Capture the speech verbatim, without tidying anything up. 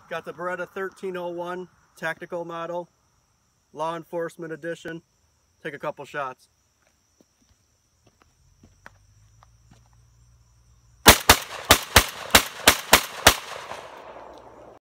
Got the Beretta thirteen oh one tactical model, law enforcement edition. Take a couple shots.